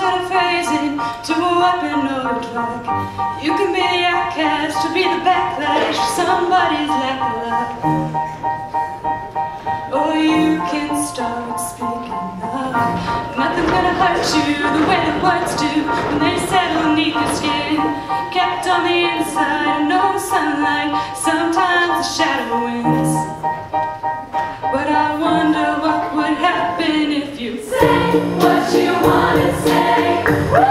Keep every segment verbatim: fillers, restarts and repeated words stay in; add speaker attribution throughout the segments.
Speaker 1: turn a phrase into a weapon or a drug. You can be the outcast to be the backlash of somebody's lack of love. Or you can start speaking up. Nothing's gonna hurt you the way the words do when they settle beneath your skin. Kept on the inside, no sunlight, sometimes the shadow wins. But I wonder what would happen if you say what you wanna say.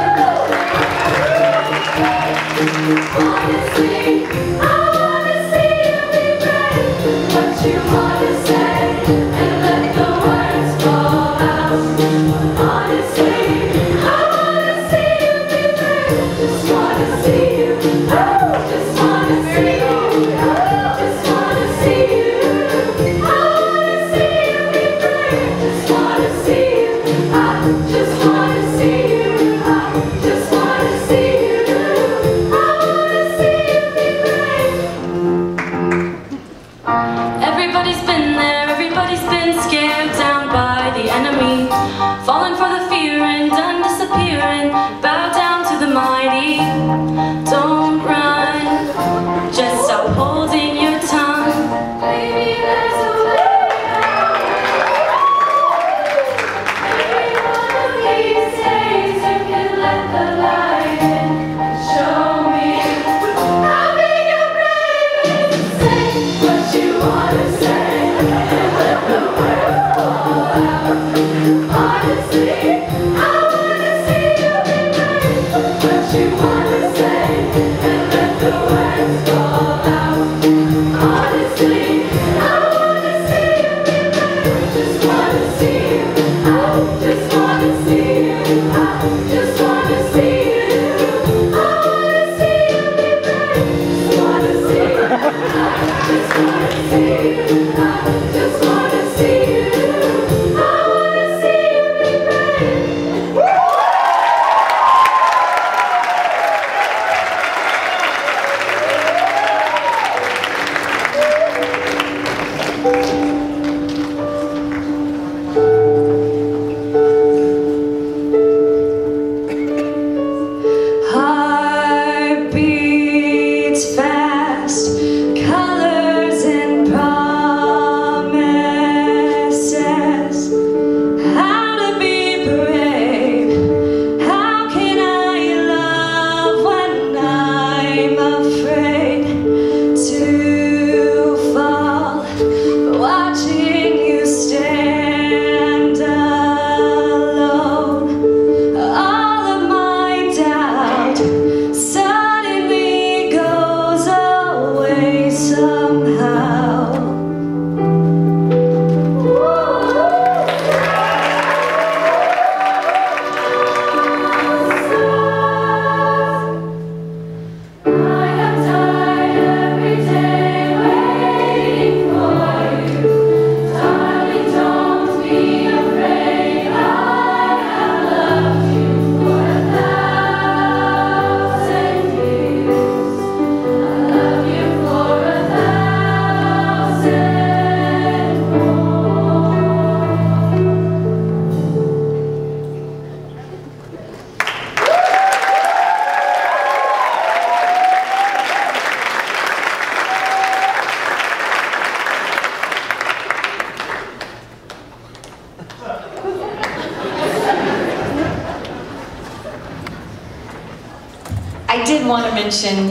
Speaker 1: Honestly, I wanna see you be brave with what you wanna say and let the words fall out. Honestly, I wanna see you be brave. Just wanna see you. Just wanna see you. Just wanna see you. I wanna see you be brave. Just wanna see you. I just wanna see you. I just wanna see you. Everybody's been there, everybody's been scared down by the enemy, falling for the fear and done disappearing, bow down to the mighty. Don't run, just stop holding your tongue. Baby, there's a way out. Every one of these days you can let the light in and show me how big your brain is. Say what you wanna say. Honestly, I wanna see you be brave. What you wanna say and let the words fall out. Honestly, I wanna see you be brave. Just wanna see you. I just wanna see you. I just wanna see you. I wanna see you be brave. Just wanna see you. I just wanna see you. I just wanna see you. Heart beats fast, colors and promises. How to be brave? How can I love when I'm afraid to fall? Watching you stand alone, all of my doubt suddenly goes away somehow. I have died every day waiting for you. Darling, don't be afraid. I have loved you for a thousand years. I love you for a thousand more.
Speaker 2: I did want to mention